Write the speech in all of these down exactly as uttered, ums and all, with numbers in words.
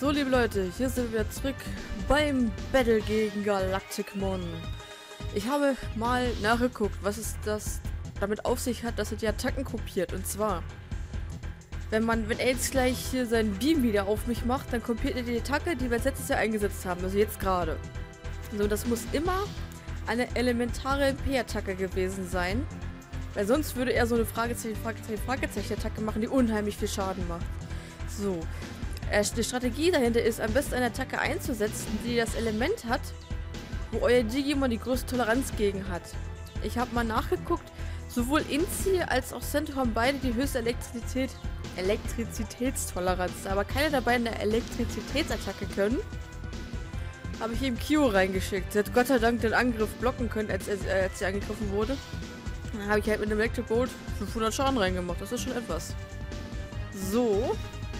So, liebe Leute, hier sind wir zurück beim Battle gegen Galacticmon. Ich habe mal nachgeguckt, was es das damit auf sich hat, dass er die Attacken kopiert. Und zwar, wenn man, wenn er jetzt gleich hier seinen Beam wieder auf mich macht, dann kopiert er die Attacke, die wir letztes Jahr eingesetzt haben, also jetzt gerade. So, das muss immer eine elementare M P-Attacke gewesen sein, weil sonst würde er so eine Fragezeichen, Fragezeichen, Fragezeichen-Attacke machen, die unheimlich viel Schaden macht. So. Die Strategie dahinter ist, am besten eine Attacke einzusetzen, die das Element hat, wo euer Digimon die größte Toleranz gegen hat. Ich habe mal nachgeguckt, sowohl Inzi als auch Centaur haben beide die höchste Elektrizität, Elektrizitätstoleranz, aber keine dabei eine Elektrizitätsattacke können. Habe ich eben Kyo reingeschickt. Sie hat Gott sei Dank den Angriff blocken können, als, als, als sie angegriffen wurde. Dann habe ich halt mit dem Electric Bolt fünfhundert Schaden reingemacht. Das ist schon etwas. So.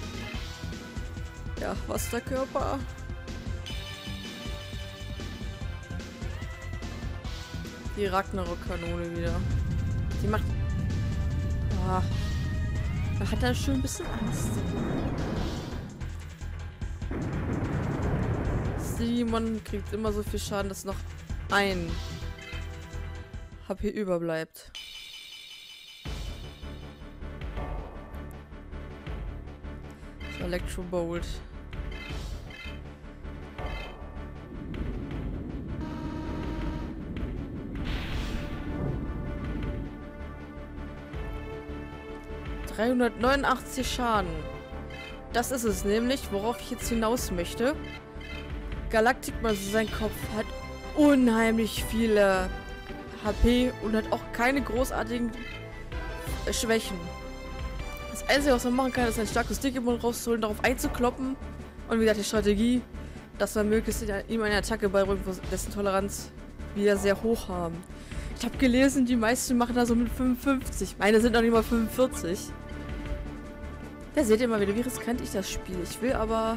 Ja, was der Körper. Die Ragnarok-Kanone wieder. Die macht... Ah, da hat er schon ein bisschen Angst. Simon kriegt immer so viel Schaden, dass noch ein H P überbleibt. So, Electro Bolt. dreihundertneunundachtzig Schaden. Das ist es nämlich, worauf ich jetzt hinaus möchte. Galacticmon, also sein Kopf, hat unheimlich viele H P und hat auch keine großartigen Schwächen. Das Einzige, was man machen kann, ist ein starkes Digimon rauszuholen, darauf einzukloppen. Und wie gesagt, die Strategie, dass man möglichst ihm eine Attacke beibringt, dessen Toleranz wir sehr hoch haben. Ich habe gelesen, die meisten machen da so mit fünfundfünfzig. Meine sind noch nicht mal fünfundvierzig. Da seht ihr mal wieder, wie riskant ich das spiele. Ich will aber...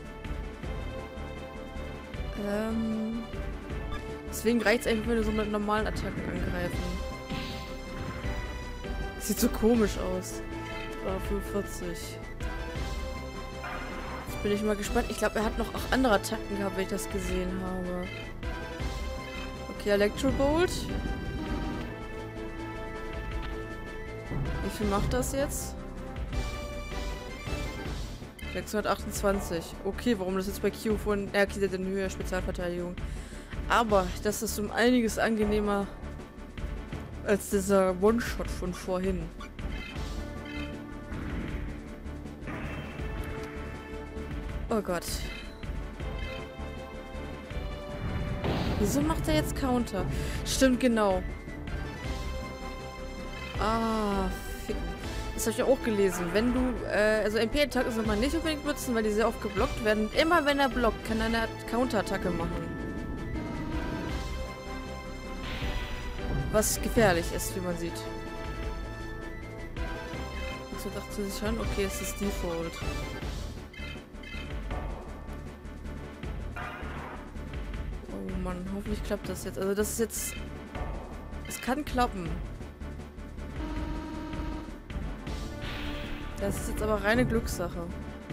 Ähm... Deswegen reicht es einfach, wenn wir so mit normalen Attacken angreifen. Sieht so komisch aus. fünfundvierzig. Jetzt bin ich mal gespannt. Ich glaube, er hat noch auch andere Attacken gehabt, wenn ich das gesehen habe. Okay, Electro Bolt. Wie viel macht das jetzt? sechshundertachtundzwanzig. Okay, warum das jetzt bei Kyo von... Ja, okay, der hat eine höhere Spezialverteidigung. Aber das ist um einiges angenehmer als dieser One-Shot von vorhin. Oh Gott. Wieso macht er jetzt Counter? Stimmt, genau. Ah, ficken. Das habe ich ja auch gelesen. Wenn du, äh, also M P-Attacken soll man nicht unbedingt nutzen, weil die sehr oft geblockt werden. Immer wenn er blockt, kann er eine Counter-Attacke machen. Was gefährlich ist, wie man sieht. So dachte ich schon, okay, es ist Default. Oh Mann, hoffentlich klappt das jetzt. Also das ist jetzt... Es kann klappen. Das ist jetzt aber reine Glückssache.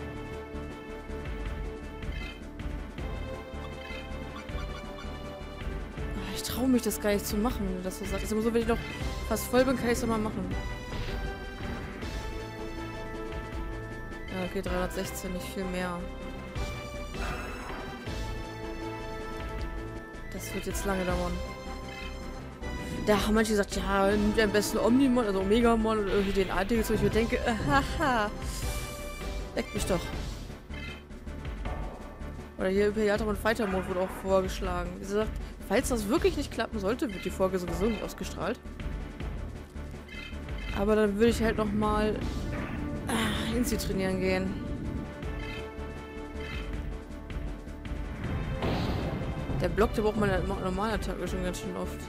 Ich traue mich das gar nicht zu machen, wenn du das so sagst. Ist immer so, wenn ich noch fast voll bin, kann ich es doch mal machen. Ja, okay, dreihundertsechzehn, nicht viel mehr. Das wird jetzt lange dauern. Da haben manche gesagt, ja, nimmt am besten Omnimon, also Omegamon oder irgendwie den artigen, wo ich mir denke, äh, haha, leckt mich doch. Oder hier Imperialtron Fighter Mode wurde auch vorgeschlagen. Wie gesagt, falls das wirklich nicht klappen sollte, wird die Folge sowieso nicht ausgestrahlt. Aber dann würde ich halt nochmal äh, Inzi trainieren gehen. Der blockt aber auch meine normale Attacke schon ganz schön oft.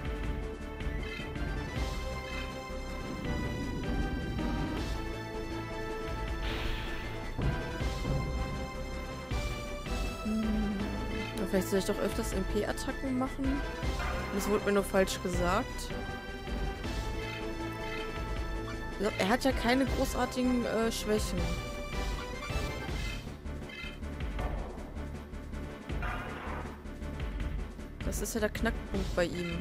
Vielleicht soll ich doch öfters M P-Attacken machen. Das wurde mir nur falsch gesagt. Er hat ja keine großartigen äh, Schwächen. Das ist ja der Knackpunkt bei ihm.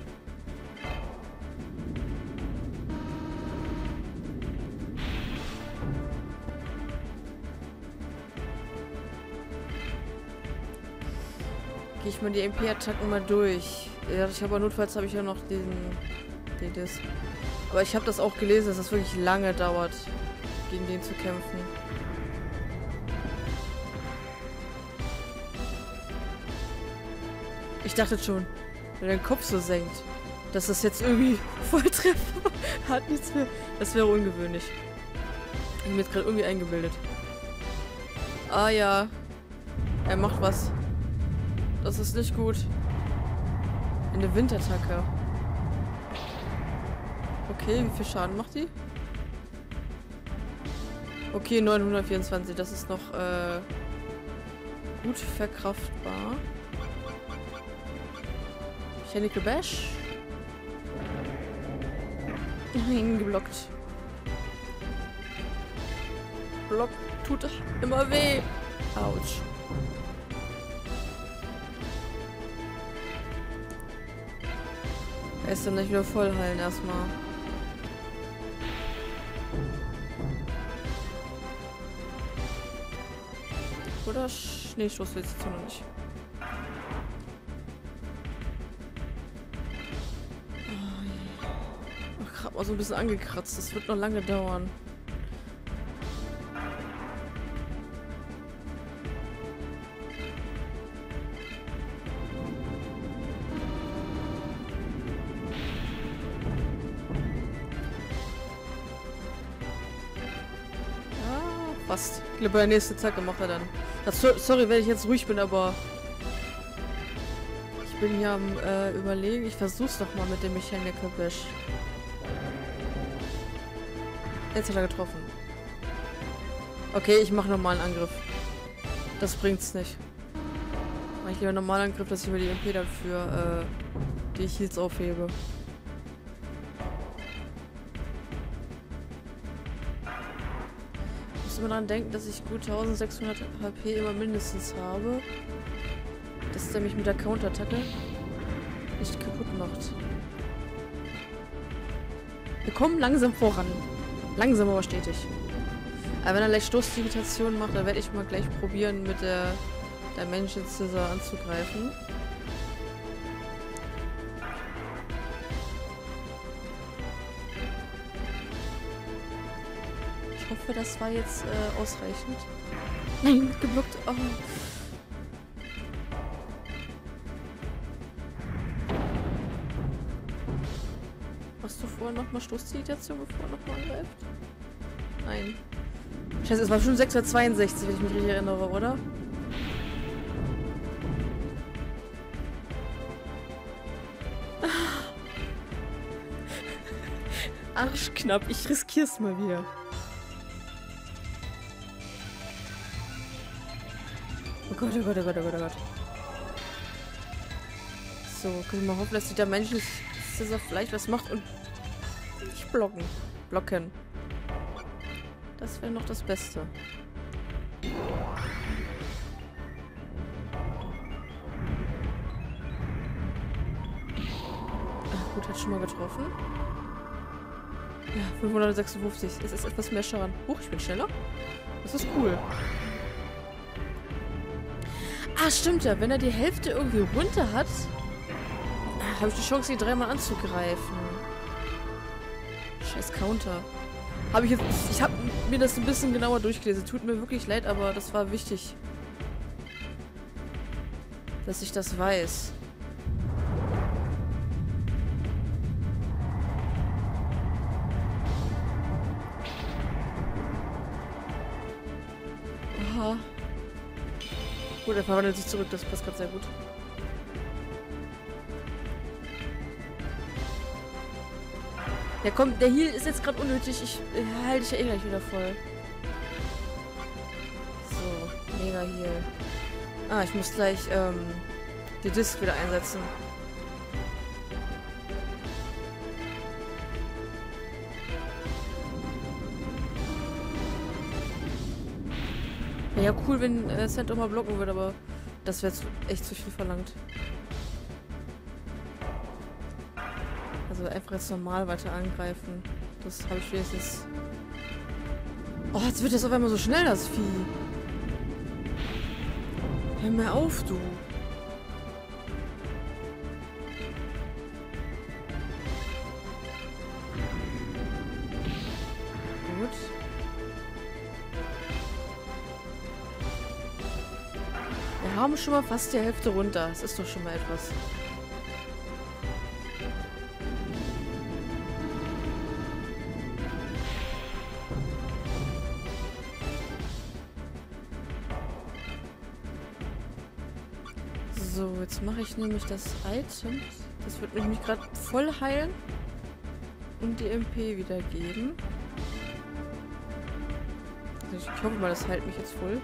Gehe ich mal die M P-Attacken mal durch. Ja, ich habe notfalls habe ich ja noch den, den Disc. Aber ich habe das auch gelesen, dass das wirklich lange dauert, gegen den zu kämpfen. Ich dachte schon, wenn er den Kopf so senkt, dass das jetzt irgendwie Volltreffer hat, nichts mehr. Das wäre ungewöhnlich. Ich bin mir jetzt gerade irgendwie eingebildet. Ah ja, er macht was. Das ist nicht gut. Eine Windattacke. Okay, wie viel Schaden macht die? Okay, neunhundertvierundzwanzig. Das ist noch äh, gut verkraftbar. Mechanical Bash. Nein, geblockt. Block tut immer weh. Autsch. Er ist dann nicht wieder voll heilen erstmal. Oder Schneestoß will jetzt noch nicht. Ach, gerade mal so ein bisschen angekratzt. Das wird noch lange dauern. Fast. Ich glaube, der nächste Zacke macht er dann. Das, sorry, wenn ich jetzt ruhig bin, aber ich bin hier am äh, Überlegen. Ich versuch's doch mal mit dem Mechanical Bash. Jetzt hat er getroffen. Okay, ich mache nochmal einen Angriff. Das bringt's nicht. Mach ich lieber einen normalen Angriff, dass ich mir die M P dafür äh, die Heals aufhebe. Immer daran denken, dass ich gut eintausendsechshundert H P immer mindestens habe. Dass der mich mit der Counterattacke nicht kaputt macht. Wir kommen langsam voran. Langsam aber stetig. Aber wenn er gleich Stoßdigitation macht, dann werde ich mal gleich probieren, mit der Dimension Scissor anzugreifen. Ich hoffe, das war jetzt äh, ausreichend. Nein, geblockt. Oh. Machst du vorher nochmal Stoßdigitation, bevor er nochmal angreift? Nein. Scheiße, es war schon sechshundertzweiundsechzig, wenn ich mich richtig erinnere, oder? Arschknapp, ich riskier's mal wieder. Oh Gott, oh Gott, oh Gott, oh Gott, oh Gott. So, können wir mal hoffen, dass die Dimension Scissor vielleicht was macht und nicht blocken. Blocken. Das wäre noch das Beste. Ach, gut, hat schon mal getroffen. Ja, fünfhundertsechsundfünfzig. Es ist etwas mehr Schaden. Huch, ich bin schneller. Das ist cool. Ah, stimmt ja. Wenn er die Hälfte irgendwie runter hat, habe ich die Chance, ihn dreimal anzugreifen. Scheiß Counter. Habe ich jetzt... Ich habe mir das ein bisschen genauer durchgelesen. Tut mir wirklich leid, aber das war wichtig. Dass ich das weiß. Aha. Gut, er verwandelt sich zurück, das passt gerade sehr gut. Ja komm, der Heal ist jetzt gerade unnötig, ich äh, halte dich ja eh gleich wieder voll. So, mega Heal. Ah, ich muss gleich ähm, die Disc wieder einsetzen. Ja, cool, wenn äh, Cent auch mal blocken würde, aber das wäre echt zu viel verlangt. Also einfach jetzt normal weiter angreifen. Das habe ich wenigstens... Oh, jetzt wird das auf einmal so schnell, das Vieh. Hör mir auf, du. Gut. Wir haben schon mal fast die Hälfte runter. Das ist doch schon mal etwas. So, jetzt mache ich nämlich das Item. Das wird nämlich gerade voll heilen. Und die M P wieder geben. Also ich hoffe mal, das heilt mich jetzt voll.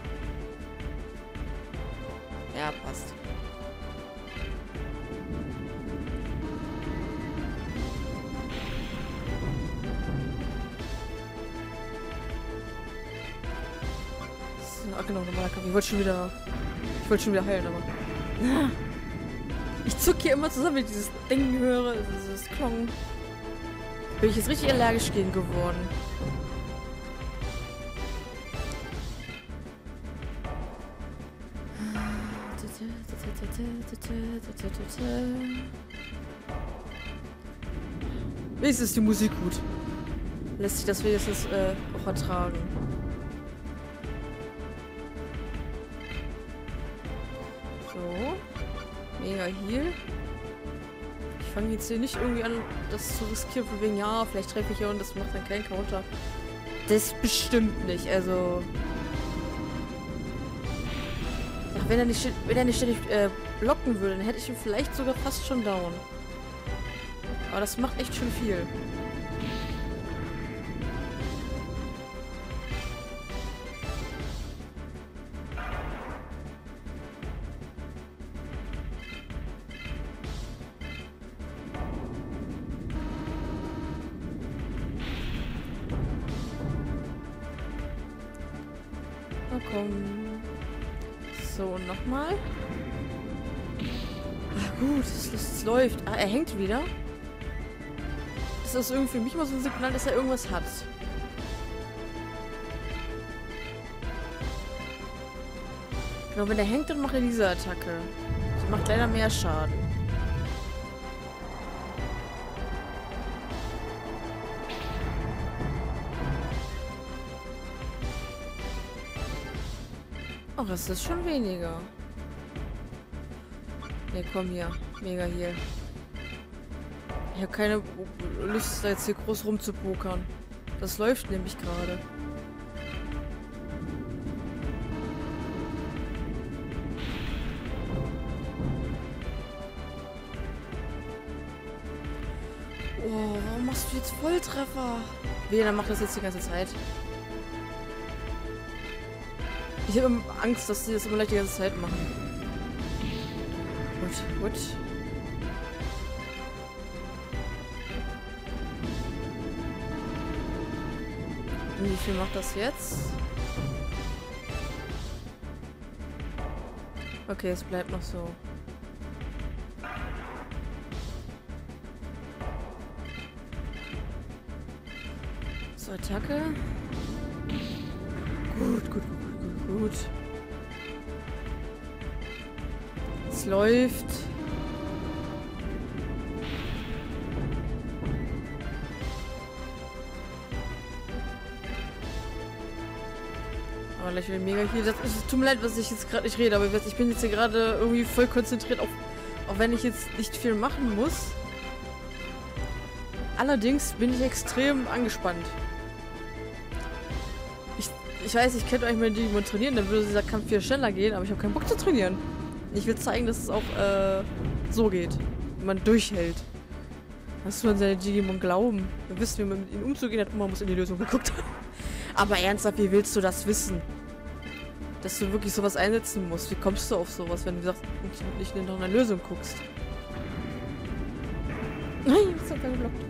Ja, passt. So, ach genau, normaler Kaffee. Ich wollte schon wieder... Ich wollte schon wieder heilen, aber... Ich zuck hier immer zusammen, wenn ich dieses Ding höre, dieses Klong. Bin ich jetzt richtig allergisch gegen geworden. Wenigstens ist die Musik gut. Lässt sich das wenigstens äh, auch ertragen. So. Mega Heal. Ich fange jetzt hier nicht irgendwie an, das zu riskieren, von wegen, ja, vielleicht treffe ich ja und das macht dann keinen Counter. Das bestimmt nicht, also... Ach, wenn er nicht, wenn er nicht ständig äh, blocken würde, dann hätte ich ihn vielleicht sogar fast schon down. Aber das macht echt schon viel. Na komm. So, und nochmal. Ah, gut, es, es läuft. Ah, er hängt wieder. Das ist irgendwie für mich mal so ein Signal, dass er irgendwas hat. Genau, wenn er hängt, dann macht er diese Attacke. Die macht leider mehr Schaden. Oh, das ist schon weniger. Ne, komm hier. Mega hier. Ich habe keine Lust, da jetzt hier groß rumzupokern. Das läuft nämlich gerade. Oh, warum machst du jetzt Volltreffer? Wehe, dann macht das jetzt die ganze Zeit. Ich habe immer Angst, dass sie das immer gleich die ganze Zeit machen. Gut, gut. Und wie viel macht das jetzt? Okay, es bleibt noch so. So, Attacke. Gut, gut, gut, gut, gut. Es läuft. Aber gleich wieder mega hier. Das, es tut mir leid, was ich jetzt gerade nicht rede, aber ich bin jetzt hier gerade irgendwie voll konzentriert auf, auch wenn ich jetzt nicht viel machen muss. Allerdings bin ich extrem angespannt. Ich, ich weiß, ich könnte euch mal Digimon trainieren, dann würde dieser Kampf viel schneller gehen, aber ich habe keinen Bock zu trainieren. Ich will zeigen, dass es auch äh, so geht. Wenn man durchhält. Was soll seine Digimon glauben? Wir wissen, wie man mit ihnen umzugehen hat und man muss in die Lösung geguckt haben. Aber ernsthaft, wie willst du das wissen? Dass du wirklich sowas einsetzen musst. Wie kommst du auf sowas, wenn du sagst, nicht nach einer Lösung guckst? Nein, das hat er geblockt.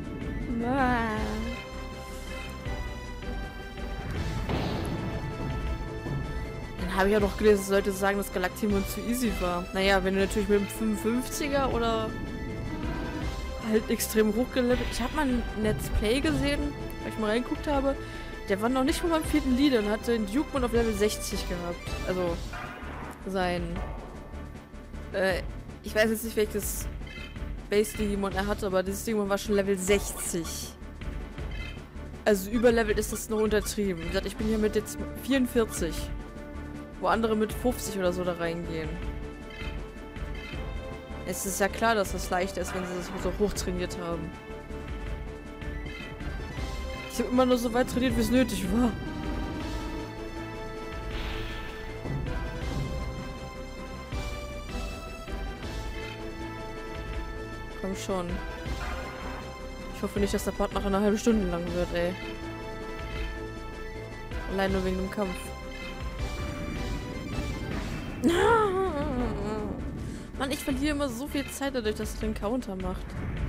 Dann habe ich ja doch gelesen, Leute sagen, dass Galactimon zu easy war. Naja, wenn du natürlich mit dem fünfundfünfziger oder... halt extrem hochgelevelt. Ich habe mal ein Let's Play gesehen, weil ich mal reingeguckt habe. Der war noch nicht mal beim vierten Lied und hatte den Duke-Mon auf Level sechzig gehabt. Also sein... Äh, ich weiß jetzt nicht, welches Base-Digimon er hatte, aber dieses Digimon war schon Level sechzig. Also überlevelt ist das noch untertrieben. Wie gesagt, ich bin hier mit jetzt vierundvierzig. Wo andere mit fünfzig oder so da reingehen. Es ist ja klar, dass das leichter ist, wenn sie das so hoch trainiert haben. Ich habe immer nur so weit trainiert, wie es nötig war. Komm schon. Ich hoffe nicht, dass der Part nach einer halben Stunde lang wird, ey. Allein nur wegen dem Kampf. Mann, ich verliere immer so viel Zeit dadurch, dass er den Counter macht.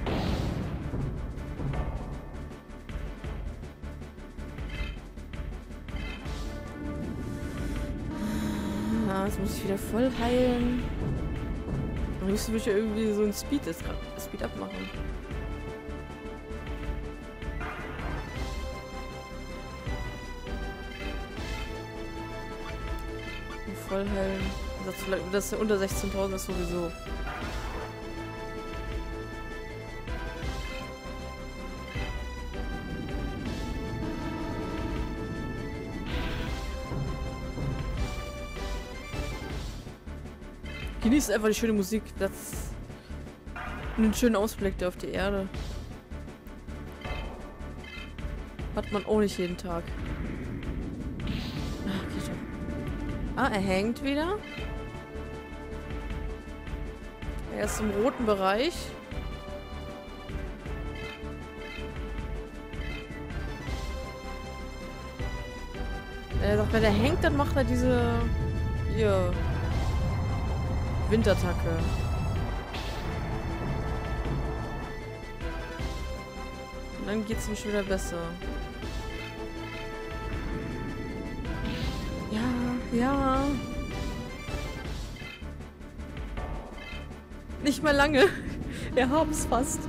Ah, jetzt muss ich wieder voll heilen. Am liebsten würde ich ja irgendwie so ein Speed, Speed up machen. Voll heilen. Das ist ja unter sechzehntausend ist sowieso. Genießt einfach die schöne Musik. Das einen schönen Ausblick da auf die Erde. Hat man auch nicht jeden Tag. Ah, geht schon. Ah, er hängt wieder. Er ist im roten Bereich. Er sagt, wenn er hängt, dann macht er diese hier Windattacke. Und dann geht's ihm schon wieder besser. Ja, ja. Nicht mal lange. Wir haben es fast.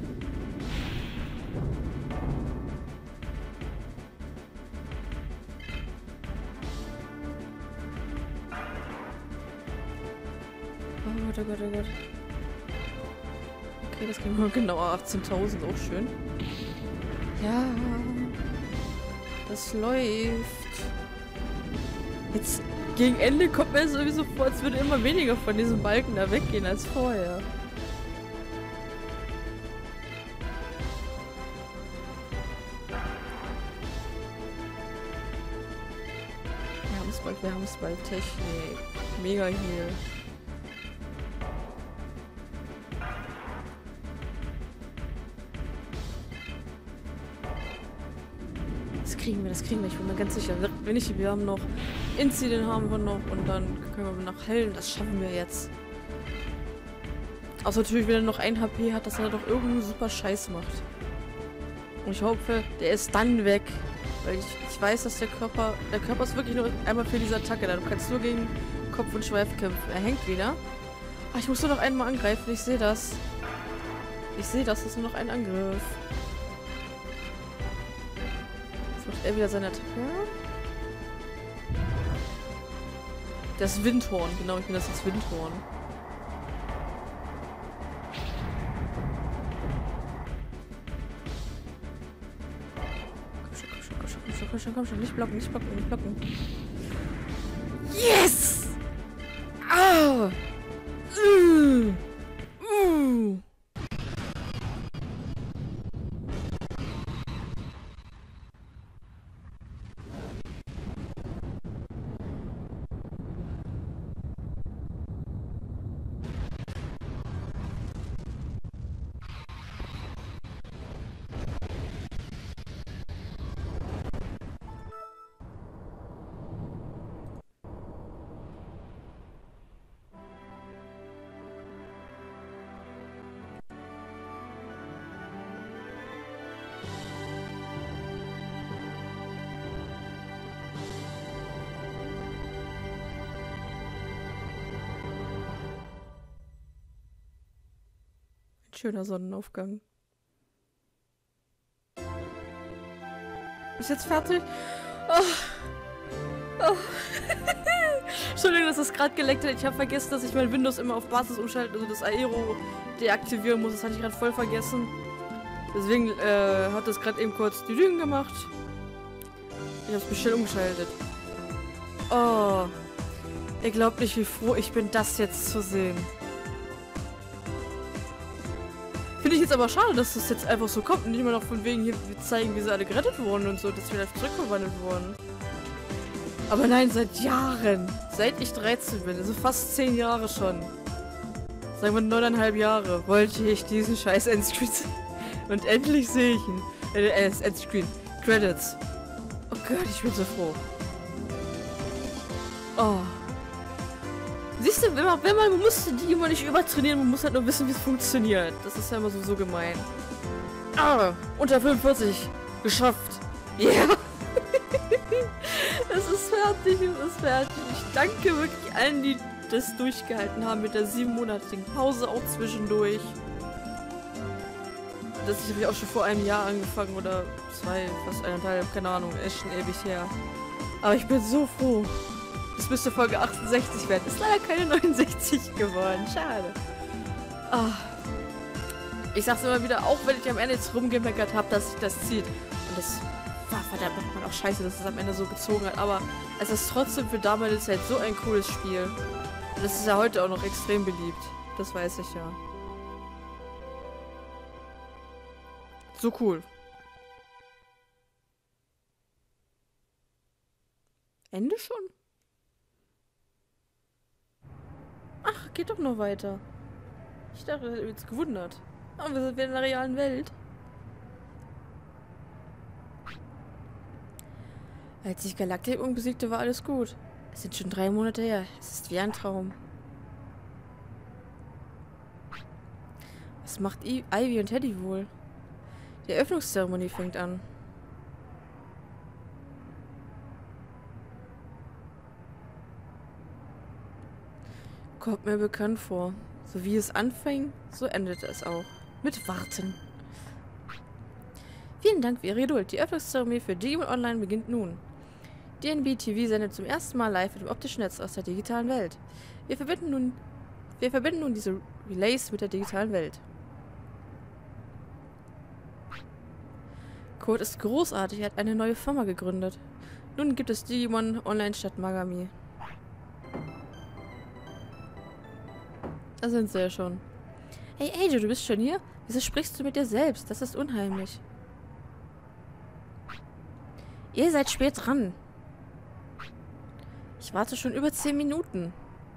Oh Gott, oh Gott, oh Gott. Okay, das ging mal genau achtzehntausend, auch schön. Ja. Das läuft. Jetzt gegen Ende kommt mir sowieso vor, als würde immer weniger von diesem Balken da weggehen als vorher. Wir haben es bald, wir haben es bald. Technik. Mega Heal. Das kriegen wir, das kriegen wir, ich bin mir ganz sicher. Wenn nicht, wir haben noch Inzi, den haben wir noch und dann können wir nach Hellen, das schaffen wir jetzt. Außer natürlich, wenn er noch ein H P hat, dass er doch irgendeinen super Scheiß macht. Und ich hoffe, der ist dann weg. Weil ich, ich weiß, dass der Körper, der Körper ist wirklich nur einmal für diese Attacke da. Du kannst nur gegen Kopf und Schweif kämpfen. Er hängt wieder. Ah, ich muss nur noch einmal angreifen, ich sehe das. Ich sehe das, das ist nur noch ein Angriff. Jetzt macht er wieder seine Attacke. Das Windhorn, genau, ich bin das jetzt Windhorn. Komm schon, komm schon, komm schon, komm schon, komm schon, nicht blocken, nicht blocken, nicht blocken. Yes! Ah! Uh! Uh! Schöner Sonnenaufgang. Ist jetzt fertig? Oh. Oh. Entschuldigung, dass das gerade geleckt hat. Ich habe vergessen, dass ich mein Windows immer auf Basis umschalte, also das Aero deaktivieren muss. Das hatte ich gerade voll vergessen. Deswegen äh, hat das gerade eben kurz die Dünen gemacht. Ich habe es bestimmt umgeschaltet. Oh. Ihr glaubt nicht, wie froh ich bin, das jetzt zu sehen. Finde ich jetzt aber schade, dass das jetzt einfach so kommt und nicht mehr noch von wegen hier zeigen, wie sie alle gerettet wurden und so, dass sie wieder zurückverwandelt wurden. Aber nein, seit Jahren. Seit ich dreizehn bin, also fast zehn Jahre schon. Sagen wir neuneinhalb Jahre, wollte ich diesen scheiß Endscreen sehen. Und endlich sehe ich ihn. Äh, äh, Endscreen. Credits. Oh Gott, ich bin so froh. Oh. Siehst du, wenn man, wenn man, man muss die immer nicht übertrainieren, man muss halt nur wissen, wie es funktioniert. Das ist ja immer so, so gemein. Ah, unter fünfundvierzig. Geschafft. Ja. Yeah. Es ist fertig, es ist fertig. Ich danke wirklich allen, die das durchgehalten haben mit der siebenmonatigen Pause auch zwischendurch. Das habe ich auch schon vor einem Jahr angefangen oder zwei, fast eineinhalb, keine Ahnung, ist schon ewig her. Aber ich bin so froh. Das müsste Folge achtundsechzig werden. Ist leider keine neunundsechzig geworden. Schade. Ah. Ich sag's immer wieder, auch wenn ich am Ende jetzt rumgemeckert habe, dass sich das zieht. Und das war verdammt nochmal auch scheiße, dass es am Ende so gezogen hat. Aber es ist trotzdem für damalige Zeit so ein cooles Spiel. Und das ist ja heute auch noch extrem beliebt. Das weiß ich ja. So cool. Ende schon? Ach, geht doch noch weiter. Ich dachte, ich hätte mich jetzt gewundert. Aber wir sind wieder in der realen Welt. Als ich Galactic besiegte, war alles gut. Es sind schon drei Monate her. Es ist wie ein Traum. Was macht I Ivy und Teddy wohl? Die Eröffnungszeremonie fängt an. Kommt mir bekannt vor. So wie es anfing, so endete es auch. Mit Warten. Vielen Dank für Ihre Geduld. Die Eröffnungszeremonie für Digimon Online beginnt nun. D N B T V sendet zum ersten Mal live mit dem optischen Netz aus der digitalen Welt. Wir verbinden nun, wir verbinden nun diese Relays mit der digitalen Welt. Code ist großartig, er hat eine neue Firma gegründet. Nun gibt es Digimon Online statt Magami. Da sind sie ja schon. Hey Ajo, du bist schon hier? Wieso sprichst du mit dir selbst? Das ist unheimlich. Ihr seid spät dran. Ich warte schon über zehn Minuten.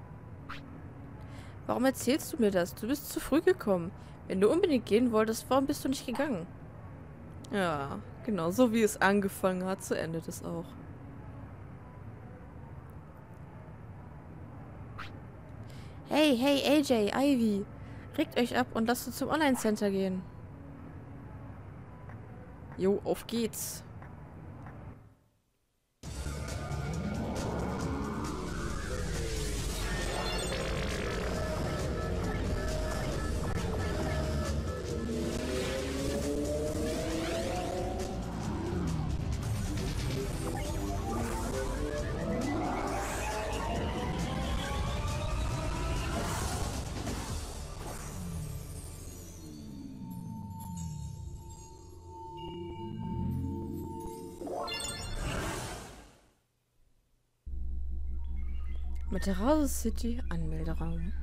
Warum erzählst du mir das? Du bist zu früh gekommen. Wenn du unbedingt gehen wolltest, warum bist du nicht gegangen? Ja, genau. So wie es angefangen hat, so endet es auch. Hey, hey, A J, Ivy. Regt euch ab und lasst uns zum Online-Center gehen. Jo, auf geht's. Materazo City Anmelderaum.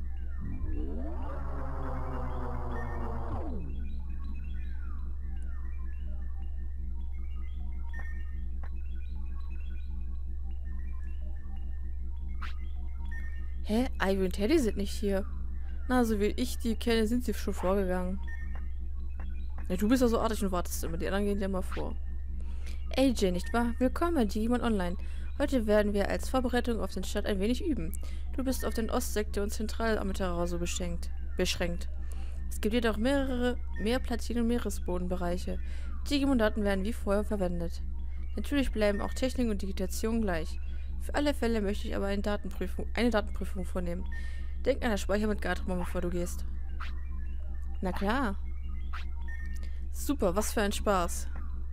Hä? Ivy und Teddy sind nicht hier. Na, so wie ich die kenne, sind sie schon vorgegangen. Ja, du bist ja so artig und wartest immer. Die anderen gehen ja mal vor. A J, nicht wahr? Willkommen bei Digimon Online. Heute werden wir als Vorbereitung auf den Start ein wenig üben. Du bist auf den Ostsektor und Zentralamaterazo beschränkt. beschränkt. Es gibt jedoch mehrere Meerplatinen und Meeresbodenbereiche. Digimon-Daten werden wie vorher verwendet. Natürlich bleiben auch Technik und Digitation gleich. Für alle Fälle möchte ich aber eine Datenprüfung, eine Datenprüfung vornehmen. Denk an das Speicher mit Gatrimon, bevor du gehst. Na klar. Super, was für ein Spaß.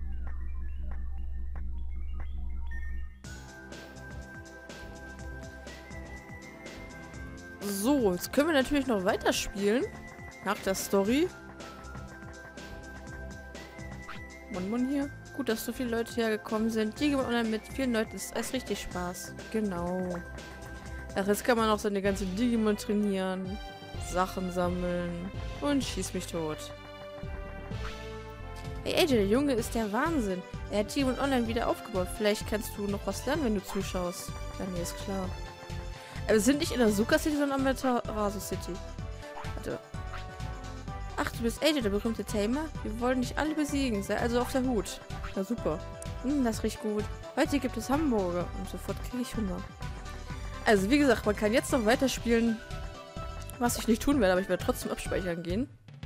So, jetzt können wir natürlich noch weiterspielen. Nach der Story. Mann, Mann hier. Gut, dass so viele Leute hergekommen sind. Digimon Online mit vielen Leuten ist es richtig Spaß. Genau. Ach, jetzt kann man auch seine ganze Digimon trainieren. Sachen sammeln. Und schieß mich tot. Hey A J, der Junge ist der Wahnsinn. Er hat Digimon Online wieder aufgebaut. Vielleicht kannst du noch was lernen, wenn du zuschaust. Ja, nee, ist klar. Aber wir sind nicht in der Asuka City, sondern in der Amaterasu City. Warte. Ach, du bist A J, der berühmte Tamer? Wir wollen dich alle besiegen. Sei also auf der Hut. Na super. Hm, das riecht gut. Heute gibt es Hamburger. Und sofort kriege ich Hunger. Also, wie gesagt, man kann jetzt noch weiterspielen. Was ich nicht tun werde, aber ich werde trotzdem abspeichern gehen.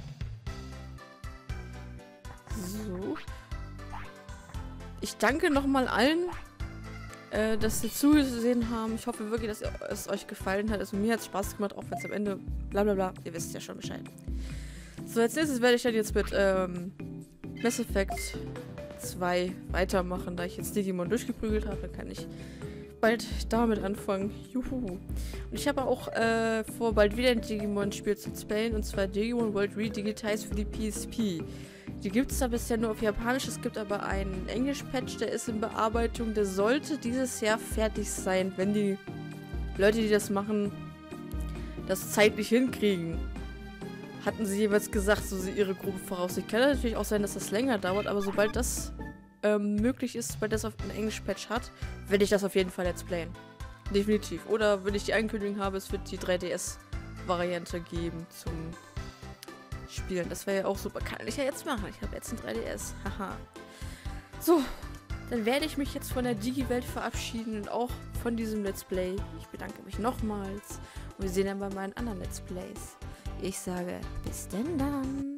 So. Ich danke nochmal allen, äh, dass sie zugesehen haben. Ich hoffe wirklich, dass es euch gefallen hat. Also mir hat es Spaß gemacht, auch wenn es am Ende bla bla bla. Ihr wisst ja schon Bescheid. So, als nächstes werde ich dann jetzt mit ähm, Mass Effect zwei weitermachen, da ich jetzt Digimon durchgeprügelt habe. Dann kann ich bald damit anfangen. Juhu. Und ich habe auch äh, vor, bald wieder ein Digimon-Spiel zu spielen, und zwar Digimon World Redigitized für die P S P. Die gibt es da bisher nur auf Japanisch. Es gibt aber einen Englisch-Patch, der ist in Bearbeitung. Der sollte dieses Jahr fertig sein, wenn die Leute, die das machen, das zeitlich hinkriegen. Hatten sie jeweils gesagt, so sie ihre grobe Voraussicht. Kann natürlich auch sein, dass das länger dauert, aber sobald das ähm, möglich ist, weil das auf einen Englisch-Patch hat, werde ich das auf jeden Fall let's playen. Definitiv. Oder wenn ich die Ankündigung habe, es wird die drei D S-Variante geben zum Spielen. Das wäre ja auch super. Kann ich ja jetzt machen. Ich habe jetzt ein drei D S. Haha. So, dann werde ich mich jetzt von der Digi-Welt verabschieden und auch von diesem Let's Play. Ich bedanke mich nochmals und wir sehen dann bei meinen anderen Let's Plays. Ich sage, bis denn dann.